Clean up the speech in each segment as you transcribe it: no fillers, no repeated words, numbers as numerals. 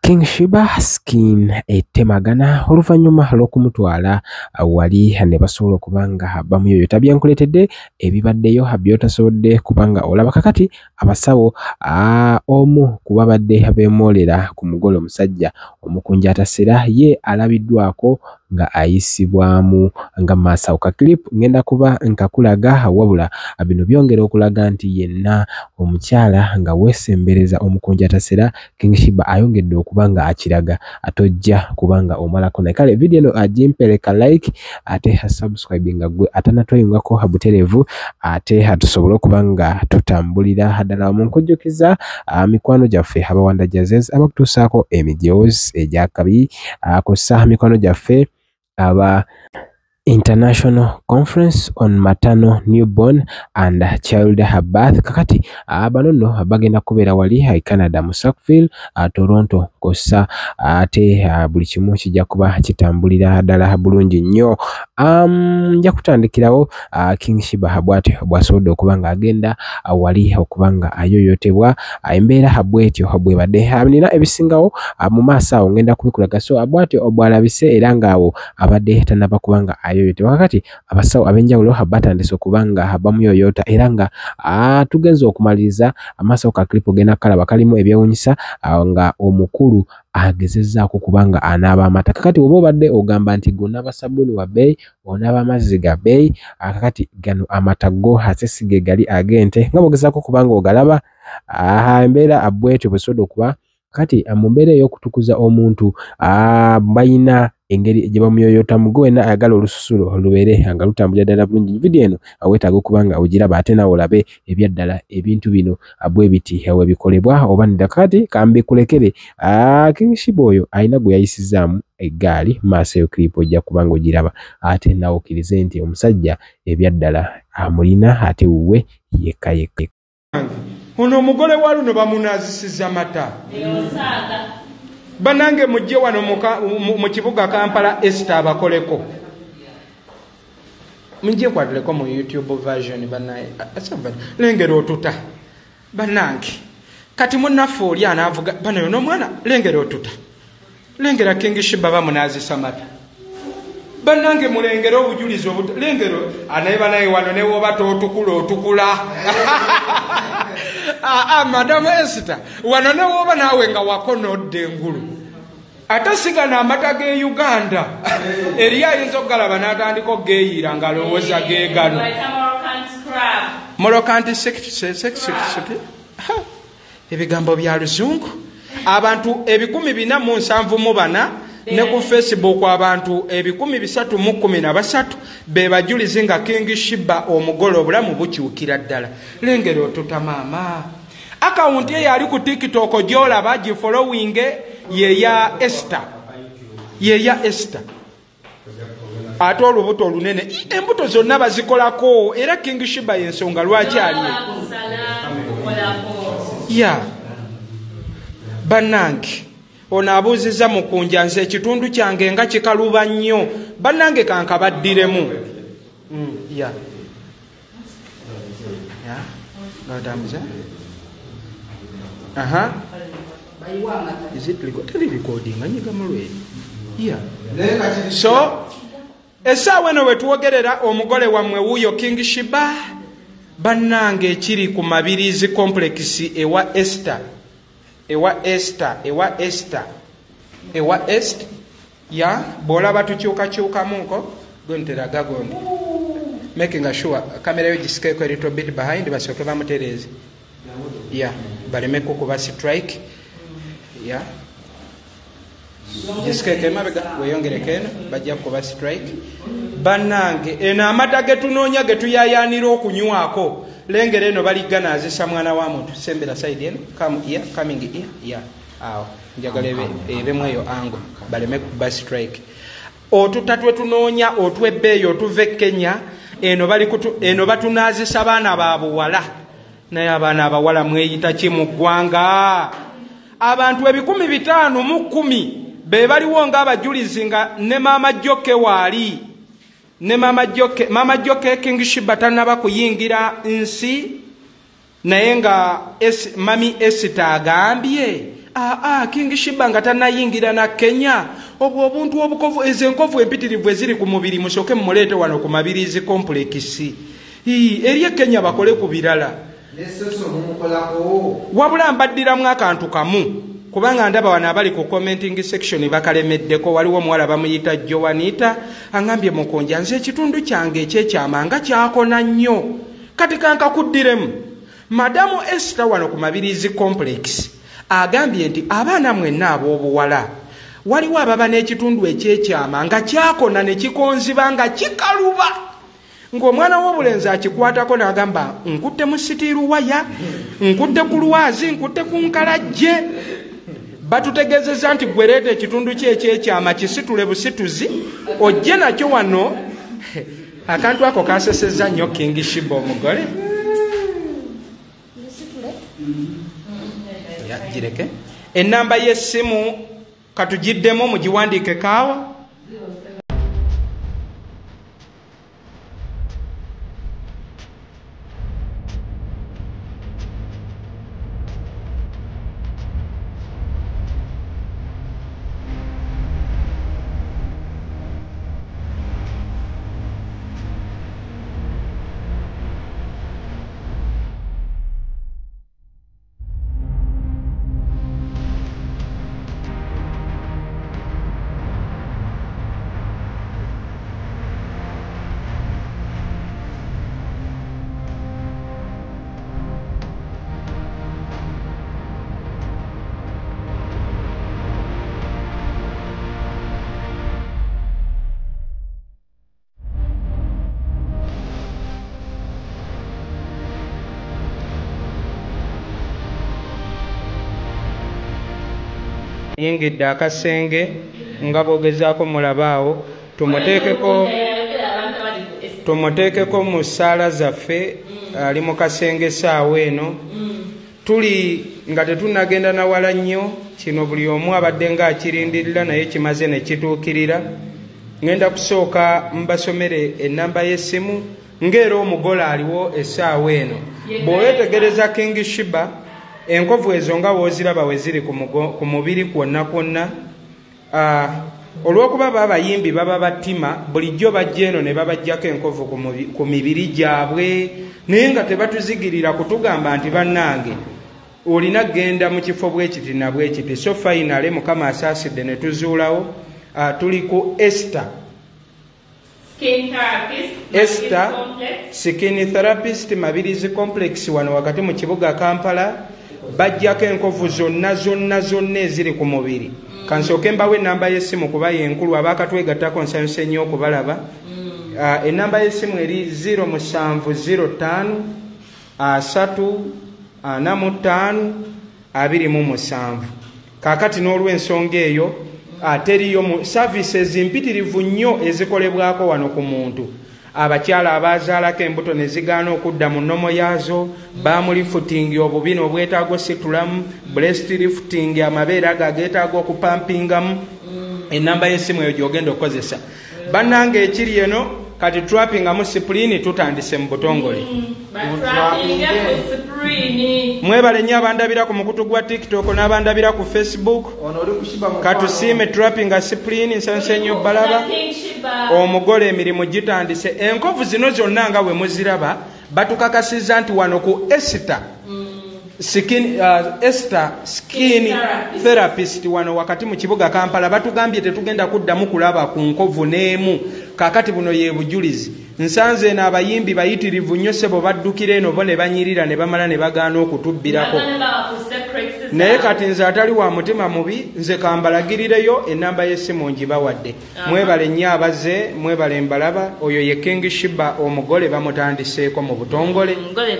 King Shiba Skin etemagana oluvannyuma lw'okumutwala wali ne basobola okubanga bamuyoyota byankuleetedde ebibaddeyo by'otasobodde kubanga olaba kakati abasawo omu ku babadde beemoolera ku mugole omusajja omukunjatasera ye alabiddwako nga ayisibwamu nga maasawo ka clip ngenda kuba nkakulaga wabula bino byongera okulaga nti yenna omukyala nga weesembereza omukunjatasera King Shiba ayongedde okuba nga akiraga atojja kubanga omalako naye kale video eno agimpereka like ate subscribe nga gwe atanatweyungako butereevu ate atusobole okuba nga tutambulira ddala mu nkujjukiza mikwano gyaffe abawanda jazes abakutuusaako emijoozi egyakabi kosa mikwano gyaffe aba International Conference on Maternal, Newborn and Child Birth kakati bano nno bagenda kubeera wali Canada mu Sackville Toronto kosa ate buli kimu kijja kuba kitambulira ddala bulungi nnyo. Nja kutandikirawo King Shiba bw'atyo bw'asobodde okuba nga agenda wali okuba nga ayoyotebwa embeera bw'etyo bw'ebadde nina ebisingawo mu maaso awo ngenda kubikulaga so bw'atyo bw'alabise era ng'awo abadde tannaba kuba nga ayoyotebwa kakati abasawo ab'enjawulo batandise okuba nga bamuyoyota era nga tugenza okumaliriza amaaso ka clip genda kalaba kalimu ebyewuunyisa nga omukulu agezezzaako kubanga anaaba amata kakati oba obadde ogamba nti gonaaba sabbuuni wa bbeeyi onaaba amazzi ga bbeeyi kakati gano amata go ate si ge gali ag'ente nga bw'ogezaako kubanga ogalaba embeera bw'etyo bwesobodde okuba kati mu mbeera ey'okutukuza omuntu bayina engeri gye bamuyoyotamu gwe wenna ayagala olususulo lubeere nga lutambulira ddala bulungi video eno weetaaga okuba nga ogiraba ate nawe olabe ebyaddala ebintu bino bwe biti we bikolebwa oba nedda kati kambikulekere King Shiba oyo alina gwe yayisizaamu eggaali maaso eyo clip ojja kuba nga ogiraba ate nawe okkirize nti omusajja ebyaddala amulina ate wuwe yekka yekka. Ono omugole wa luno bamunaazisiza mata banange mujje wano mu kibuga Kampala Esther abakoleko mujje kwaduleko mu YouTube version banaye lengera otuta banange kati munnaffe oli anaavuga bano n'omwana lengera otuta lengera King Shiba bamunaazisa mata banange mulengera obujulizi lengero anaye banaye wano ne woba otukula Madam Esther wano ne woba naawe nga wakonodde engulu ate sigana amata ge Uganda eri ayinza okugalaba n'atandika okugeeyiira nga alowooza geegano Moroccan sex ebigambo bya luzungu abantu 474 ne ku Facebook abantu 313 be bajulize nga King Shiba omugole obulamu bukyukira ddala lengero otuta maama account ye yali ku TikTok gyolaba gi following ye ya Esther ate olubuto olunene embuto zonna bazikolako era King Shiba yensonga lwaki ali banange ono abuuzizza mukunja nze ekitundu kyange nga kikaluba nnyo bannange kankabaddiremu so essaawa eno wetuwogerera omugole wammwe wuuyo King Shiba bannange ekiri ku Mabirizi complex ewa Esther bw'olaba tukyukakyukamuko gonteraga gondi making sure kamera yo gisikeeko a little bit behind basooke bamutereeze baleme kukuba strike gisikeeko emabega weyongereko eno bajja kukuba strike bannange eno amata getunoonya getuyayaanira okunywako lengera eno baliganaazisa mwana wa muntu sembera side eno coming here awo njagala ebemu eyo ango baleme kuba strike otutatwe tunoonya otwebbeeyo otuve Kenya eno batunaazisa baana ba buwala naye abaana abawala mweyita ki mu ggwanga abantu 510 be baliwo ng'abajulizi nga ne maama Joke waali ne mama Joke King Shiba tannaba kuyingira nsi naye nga mami Esther agambye King Shiba nga tannayingira na Kenya obwo obuntu obukovu ezenkovu empitirivu eziri ku mubiri musooke mumuleete wano ku Mabirizi complex eri Kenya bakole ku birala wabula mbaddiramu akantu kamu kubanga ndaba wano abali ku commenting section bakalemeddeko waliwo omuwala bamuyita Joanita angambye Mukonja nze ekitundu kyange ekyekyama nga kyakona nnyo kati kankakuddiremu Madamu Esther wano ku Mabirizi complex agambye nti abaana mwenna ab'obuwala waliwo ababa n'ekitundu ekyekyama nga kyakona ne kikonziba nga kikaluba ng'omwana w'obulenzi akikwatako n'agamba nkutte mu sitiiru waya nkutte ku lwazi nkutte ku nkalajje batutegeezezza nti gwereeta ekitundu kye ekyekyama kisitule busituzi ojje nakyo wano akantu ako kasesezza nnyo King Shiba omugole gireke enamba y'essimu katugiddemu mugiwandiike kaawa yingidde akasenge nga bogezaako mulabaawo tumuteekeko mu ssaala zaffe ali mu kasenge saawa eno tuli nga tetunnagenda nawala nnyo kino buli omu abadde ng'akirindirira naye kimaze ne kituukirira ngenda kusooka mbasomere ennamba y'essimu ng'era omugole aliwo essaawa eno bw'owetegereza King Shiba enkovu ezo nga wooziraba we ziri ku mubiri kwonna kwonna olw'okuba b'abayimbi baba batima bulijjo bajja eno ne babajjako enkovu ku mibiri gyabwe naye nga tebatuzigirira kutugamba nti bannange olina genda mu kifo bwekiti na bwekiti so finale Mukama asaasidde ne tuzuulawo tuli ku Esther Skin Therapist Mabirizi complex wano wakati mu kibuga Kampala bajjako enkovu zonna eziri ku mubiri kansooke mbawo ennamba y'essimu kuba yenkulu abaakatwegattako nsanyuse nnyo okubalaba ennamba y'essimu eri 0705 345 kaakati n'olw'ensonga eyo teriyo mu services mpitirivu nnyo ezikolebwako wano ku muntu abakyala abazaalako embuto ne zigaana okudda mu nnomo yaazo baamulifutingi obubina obwetaaga ositulamu breast lifting amabeere ago ageetaaga okupampingamu ennamba y'essimu eyo gy'ogenda okukozesa bannange ekiri eno kati trappingamu sipuliini tutandise mu butongole mwebale nnyo abandabira ku mukutu gwa TikTok n'abandabira ku Facebook katusiime trappinga sipuliini nsanse nnyo balaba omugole emirimu gitandise enkovu zino zonna nga bwe muziraba batukakasizza nti wano ku Esther Skin Therapist wano wakati mu kibuga Kampala batugambye tetugenda kuddamu kulaba ku nkovu n'emu kakati buno ye bujulizi nsanze eno abayimbi bayitirivu nnyo sebo baddukira eno bo ne banyirira ne bamala ne bagaana okutubbirako naye kati nze atali wa mutima mubi nze kambalagirireyo ennamba y'essimu ngibawadde mwebale nnyo abaze mwebale mbalaba oyo ye King Shiba omugole bamutandiseeko mu butongole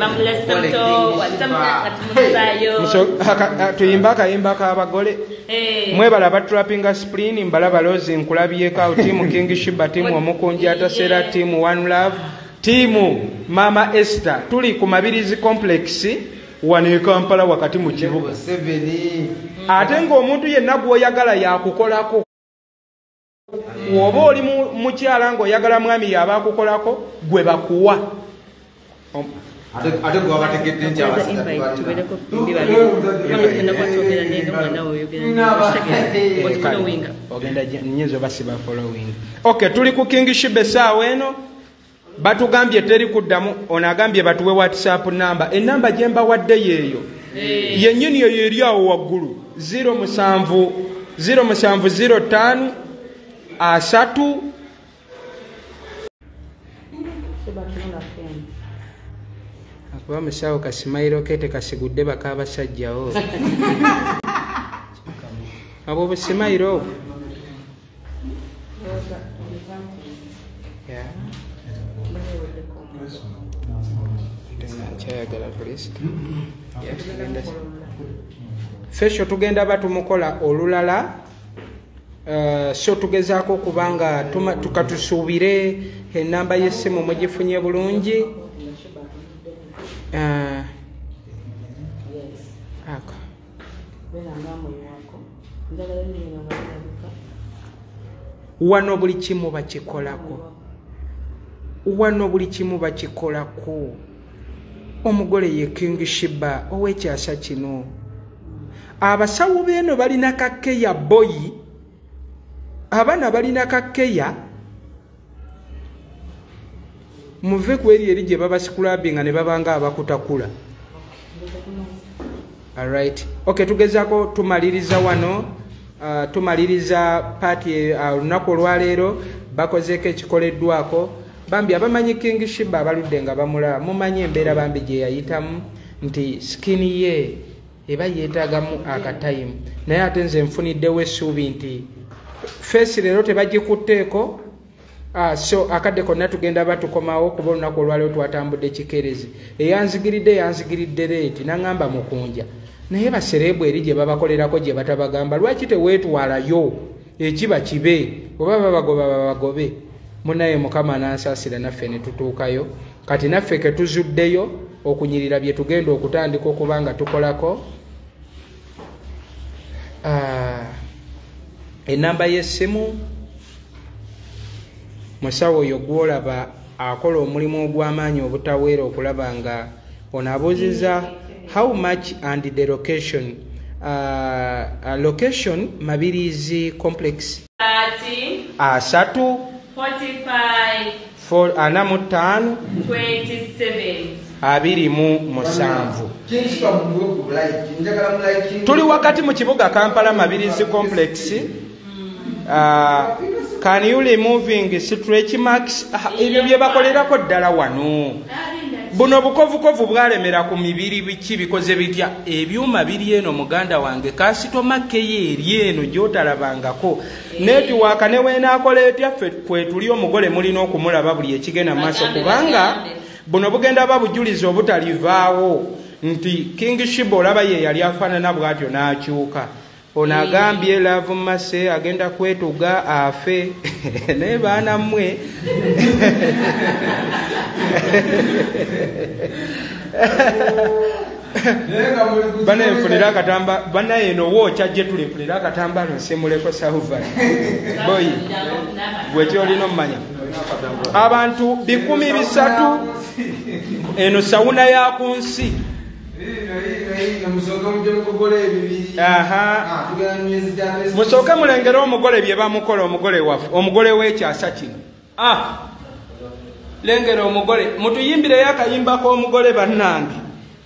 tuyimba akayimba k'abagole mwebala batrappinga spleen mbalaba lozi nkulabyeko awo tiimu King Shiba tiimu omukunji atasera tiimu One Love tiimu Mama Esther tuli ku Mabirizi complex wano e Kampala wakati mu kibuga ate ng'omuntu yenna gw'oyagala yakukolako woba oli mukyala ng'oyagala mwami yaba akukolako gwe bakuwa ate gwa bategedde nti ogenda nyinza basiba following. Okay, tuli ku Kingship essaawa eno batugambye teri kuddamu, ono agambye batuwe WhatsApp number. Enamba gye mbawadde yeeyo yennyini eyo eri awo waggulu 0705 3 akuba musawo kasimayiro kete kasigudde bakabasajjawo abo busimayiro fesho tugenda batumukola olulala. So tugezaako okubanga tukatusuubire enamba y'essimu mugifunye bulungi. Wano buli kimu bakikolako, wano buli kimu bakikolako. Omugole ye Kingship ow'ekyasa kino. Abasawo b'eno balina kakeya boyi, abaana balina kakeya. Muve ku eri gye babasikulabinga ne babanga abakutakula. Alright. Okay, tugezaako tumaliriza wano. Tumaliriza party olunaku olwaleero bakozeeko ekikoleddwako. Bambi abamanyi Kingship abaludde nga bamulaba mumanyi embeera bambi gye yayitamu nti skini ye eba yeetaagamu akatayimu. Naye ate nze nfuniddewo essuubi nti feesi leero tebagikutteeko. So akadde konna tugenda batukomawo kuba olunaku olwaleero twatambudde kikerezi. Eyanzigiridde leeti naŋŋamba mukunja. Naye basereebwa eri gye babakolerako gye batabagamba lwaki teweetwalayo ekiba kibe oba babagoba babagobe. Munaye Mukama n'ansaasira naffe ne tutuukayo. Kati naffe ke tuzuddeyo okunyirira bye tugenda okutandika okuba nga tukolako. Enamba y'essimu musawo oyo gw'olaba akola omulimu ogw'amaanyi obutaweera okulaba nga ono abuuziza how much and the location. Location Mabirizi Complex 30 45 45 27 tuli wakati mu kibuga Kampala Mabirizi Complex. Can you removing stretch marks? Ebyo bye bakolerako ddala wano. Buno bukovukovu bwalemera ku mibiri biki bikoze bitya. Ebyuma biri eno muganda wange kasitoma keye eri eno gyotalabangako. Network ne weena akola etya ffe tuli omugole mulina okumulaba buli ekigenda maaso kubanga buno bugenda babujuliza obutalivaawo nti Kingship olaba ye yali afaanana bw'atyo n'akyuka. Ono agambye Love Mase agenda kwetuga afe naye baana mmwe bana enfunira akatamba bana eno wocha gye tuli enfunira akatambalo nsemuleko Sauva boy bwekyo olina omumanya abantu 300 eno sawuna ya ku nsi. Musooke mulengera omugole bye bamukola omugole waffe omugole w'ekyasa kino. Lengera omugole mutuyimbireyo akayimbako omugole bannange.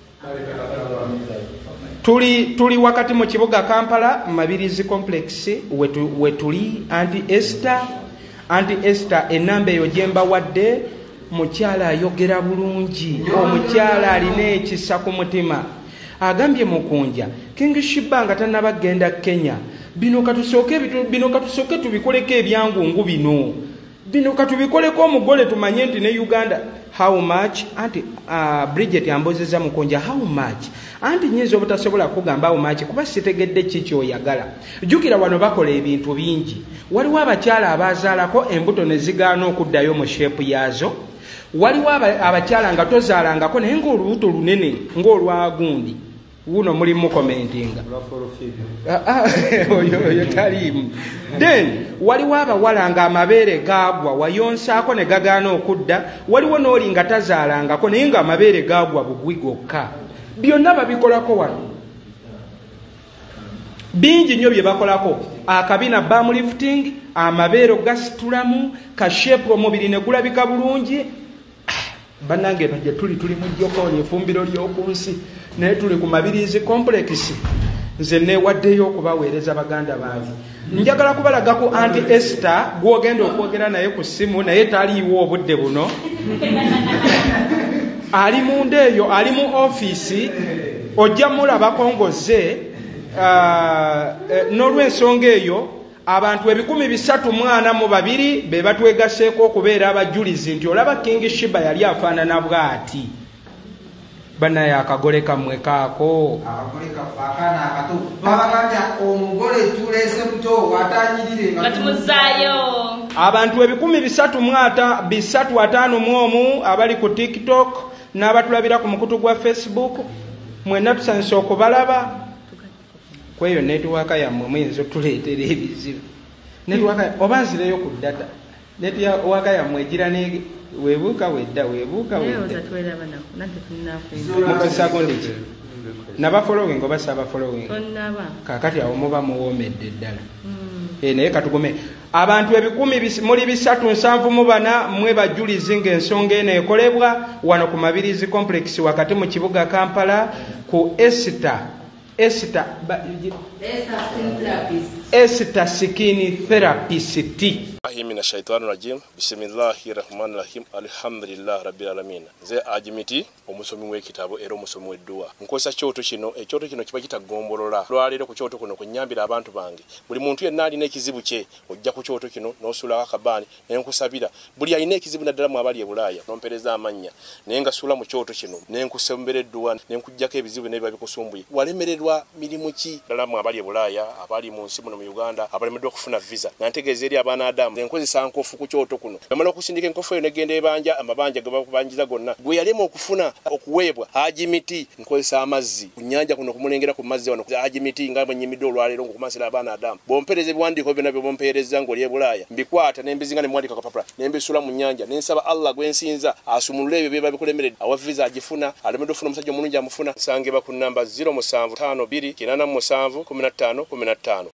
Tuli wakati mu kibuga Kampala Mabirizi Complex wetuli Auntie Esther enamba eyo gye mbawadde. Mukyala ayogera bulungi, omukyala alina ekisa ku mutima. Agambye mukunja Kingship nga tannabagenda Kenya. Bino katusooke tubikoleko ebyangungu bino. Bino katubikoleko omugole tumanye nti ne Uganda. How much? Anti Bridget ambozeza mukunja how much? Anti nyinza obutasobola kugamba how much kuba sitegedde kiki oyagala. Jukira wano bakola ebintu bingi. Waliwo abakyala abazaalako embuto ne zigaana okuddayo mu shape yazo. Waliwo abakyala nga tozaalangako naye ng'olubuto lunene ng'olwa gundi. wuno mulimu commentinga oyo talimu. Then waliwo abawala nga amabeere gaagwa wayonsaako ne gagaana okudda, waliwo n'oli nga tazaalangako naye nga amabeere gaagwa bugwi gokka. Byonna babikolako wano, bingi nnyo bye bakolako. Akabina bamulifting, amabeere gasitulamu, kashepu omubiri ne gulabika bulungi. Bannange eno gye tuli mu Jokoni, efumbiro ly'oku nsi, naye tuli ku Mabirizi complex. Nze neewaddeyo okubaweereza baganda bange. Njagala kubalaga ku Aunty Esther gw'ogenda okwogera naye ku ssimu, naye taliiwo obudde buno. Ali munda eyo, ali mu ofiisi, ojja mulabako ngoze. N'olw'ensonga eyo abantu 342 be batwegaseeko okubeera abajulizi nti olaba King Shiba yali afaanana bw'ati. Banaye akagole kammwe kaako abantu 351 abali ku TikTok n'abatulabira ku mukutu gwa Facebook, mwenna tusanise okubalaba. Kweyo netiwaka yammwe muyinza otuleetera ebizibu. Netiwaka oba nzireyo ku data, netiwaka yammwe egira ne weebuuka wedda mukozesa gondiki naba following oba saba following kakati awo muba muwoomedde ddala. Naye katugume abantu 374 mwe bajulizi ng'ensonga eno ekolebwa wano ku Mabirizi complex wakati mu kibuga Kampala ku Esther Skin Therapist. Mina shaitani rajim bismillahirrahmanirrahim alhamdulillah rabbil alamin. Nze Ajimiti omusomi w'ekitabo era omusomi w'edduwa. Nkozesa kyoto kino, ekyoto kino kiba kitagombolola. Lwaleero ku kyoto kuno kunnyambira abantu bange. Buli muntu yenna alina ekizibu kye ojja ku kyoto kino n'osuula akabaani ne nkusabira. Buli alina ekizibu naddala mu abali e Bulaaya n'ompereza amannya naye nga suula mu kyoto kino ne nkusembera edduwa ne nkuggyako ebizibu ne biba bikusumbuye. Walemererwa mirimu ki ddala mu abali e Bulaaya, abali mu nsi muno mu Uganda abalemeddwa okufuna visa. Nantegeeza eri abaana Adamu nkozesa nkofu ku kyoto kuno. Bamala okusindika enkofu eyo negenda ebanja, amabanja ge bakubanjiza gonna. Gwe yalema okufuna okuweebwa Ajimiti nkozesa amazzi ku nnyanja kuno kumulengera ku mazzi wano. Ajimiti nga bwenyimidde olwaleero ngokumasira abaana Adamu. Bompereza ebiwandiiko byonna bye bompereza ng'oli e Bulaaya. Mbikwata ne mbizinga ne muwandika kapapula ne mbisula mu nnyanja ne nsaba Allah gwe nsinza asumulule ebyo bye babikulemeredde. Awa visa agifuna, alemedde okufuna omusajja omulungi amufuna. Nsange ba ku namba 0752 87 15 15.